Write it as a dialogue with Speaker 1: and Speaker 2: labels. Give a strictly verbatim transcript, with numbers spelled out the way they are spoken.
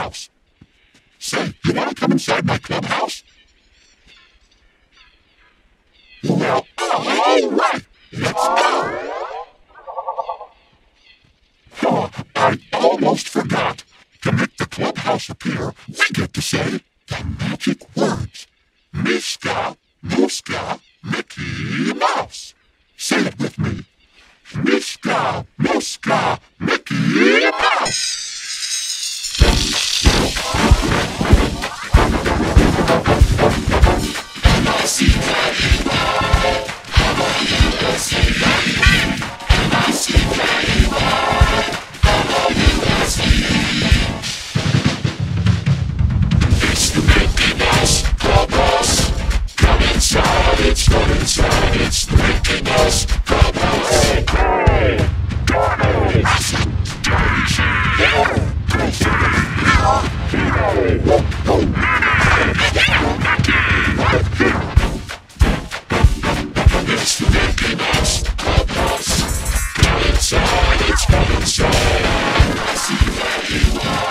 Speaker 1: Clubhouse. Say, you want to come inside my Clubhouse? Well, all right, let's go. Oh, I almost forgot. To make the Clubhouse appear, we get to say the magic words. Miska, Muska, Mickey Mouse. Say it with me. Miska, Muska, Mickey Mouse. It's the Mickey Mouse Clubhouse. Come inside, it's come inside, it's the Mickey Mouse Clubhouse. Hey, hey, it's the Mickey Mouse Clubhouse. Come inside, it's come inside. I see where you are.